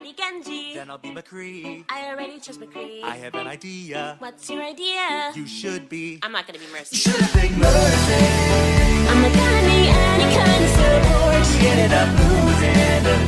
Be Genji. Then I'll be McCree. I already chose McCree. I have an idea. What's your idea? You should be. I'm not gonna be Mercy. Should be Mercy. I'm not gonna be any kind of support. We ended up losing.